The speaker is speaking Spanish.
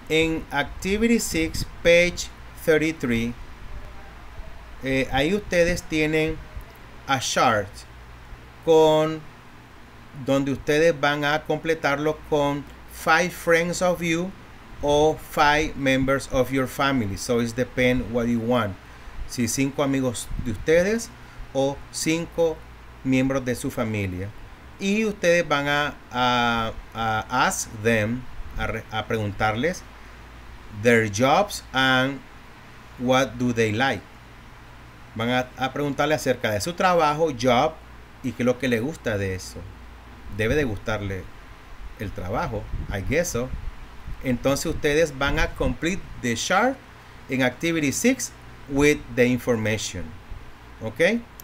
En Activity 6, page 33, ahí ustedes tienen a chart con donde ustedes van a completarlo con 5 friends of you o 5 members of your family. So it depends what you want. Si 5 amigos de ustedes o 5 miembros de su familia. Y ustedes van a ask them, a preguntarles their jobs and what do they like. Van a preguntarle acerca de su trabajo, job, y qué es lo que le gusta de eso. Debe de gustarle el trabajo, I guess so. Entonces ustedes van a complete the chart en Activity 6 with the information. ¿Ok?